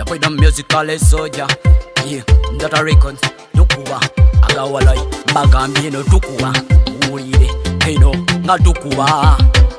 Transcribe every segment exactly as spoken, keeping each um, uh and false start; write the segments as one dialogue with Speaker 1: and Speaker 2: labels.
Speaker 1: to put the musical soldier. Yeah, that a record. Tukuba, agawalai, bagambino tukuba. Uide, hino, nga tukuba.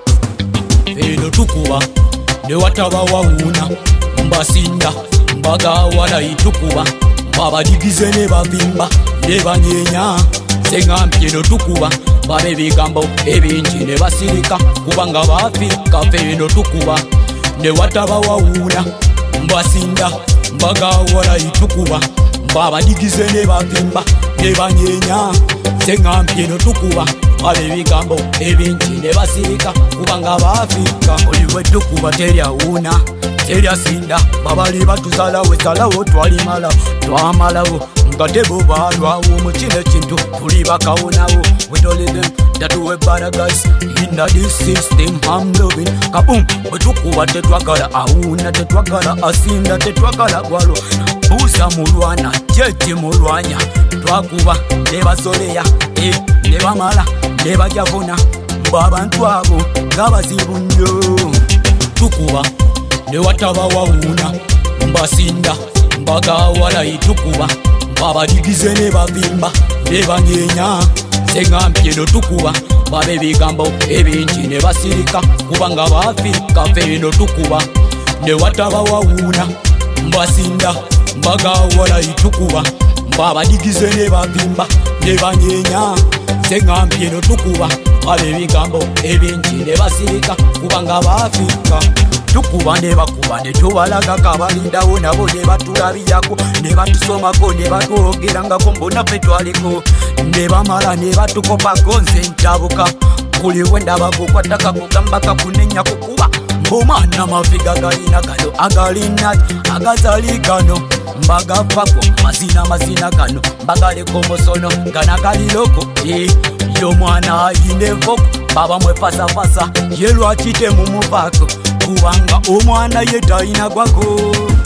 Speaker 1: Hino tukuba, ne wataba wauna. Mbasinda, bagawalai tukuba. Baba digize ne bavimba, ne banyenya. Senga mpino tukuba. Babe bigambo, ebinji ne basirika. Kubanga bafika, hino tukuba. Ne wataba wauna. Mbasinda, bagawalai tukuba. Baba digize ne bavimba, ne banyenya. Senga mpino tukuba. Babe bigambo, ebinji ne basirika. Kubanga bafika, oliwe tukuba teria una. Teria sinda, babali batuzala we salawo twalimala, twamalawo. Ngatebo balwawo mukine kintu tuli bakawunawo. We told them that we better guys in this system I'm loving. Kaboom, wetukuba tetwagala awuna, tetwagala asinda, tetwagala gwalo. Busa mulwana, jeje mulwanya. Twakuba neba soleya, eh, neba mala, neba javuna. Mbabantu abo ngabazibu nnyo. Tukuba ne wataba wawuna. Mbasinda, mbagawala itukuba. Baba digize ne bavimba, ne banyenya. Senga mpino tukuba. Babe bigambo, ebinji ne basirika. Kubanga bafika, feno tukuba. Ne wataba wawuna. Mbasinda, mbagawala itukuba. Baba digize ne bavimba, ne banyenya. Senga mpino tukuba. Babe bigambo, ebinji ne basirika. Kubanga bafika. Tukuba ne bakuba ne tubalaga kabalindawo nabo ne batulabiyako ne batusomako ne batwogerangako mbona ffe twaliko ne bamala ne batukopako nze ntabuka kuli wendabako kwataka kugambaka kunenya kukuba mbomana mafiga galina gano agalina agazali gano mbagafako mazina mazina gano mbagaleko musono gana galiloko e yo mwana ayinevoko baba mwefasafasa ye lwakite mumuvako kubanga omwana ye talina gwako.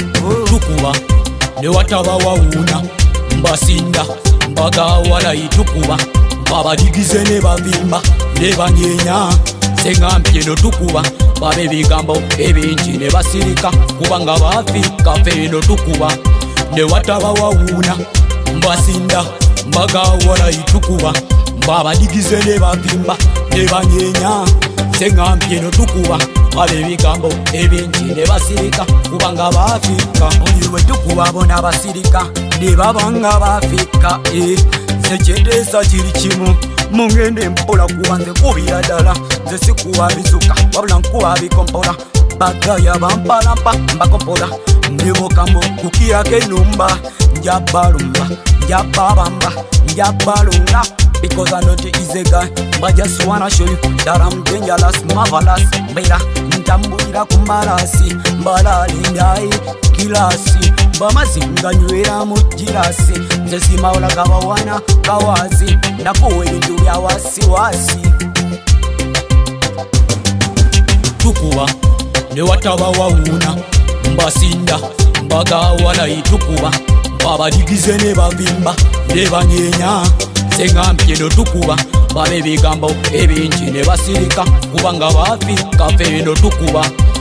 Speaker 1: Tukuba ne wataba wawuna. Mbasinda, mbagawala itukuba. Baba digize ne bavimba, ne banyenya. Senga mpino tukuba. Babe bigambo, ebinji ne basirika. Kubanga bafika, feno tukuba. Ne wataba wawuna. Mbasinda, mbagawala itukuba. Baba digize ne bavimba, ne banyenya. Senga mpino tukuba. Babe bigambo, ebinji ne basirika. Kubanga bafika, oliwe tukuba bona basirika. Ne babanga bafika, eh. Sekyendesa kiri kimu. Mungende mpola kubanze kubira dala. Nze sikuwa bizuka, wabula nkuba bikompola. Bagaya bampalampa, mbakompola. Ndibokambo kukiyako enumba. Njabalumba, njababamba, njabalunga. Because I know the easy guy, but just wanna show you that I'm dangerous, marvelous. Mbera, ntambulira kumalasi, mbalalindai, kilasi. Bamazinga nywera mu girasi, nze simawula gabawana kawazi. Ndakuwa ebintu bya wasiwasi. Tukuba ne wataba wawuna. Mbasinda, mbagawala itukuba. Baba digize ne bavimba, ne banyenya. Senga mpino tukuba. Babe bigambo, ebinji ne basirika. Kubanga bafika, feno tukuba.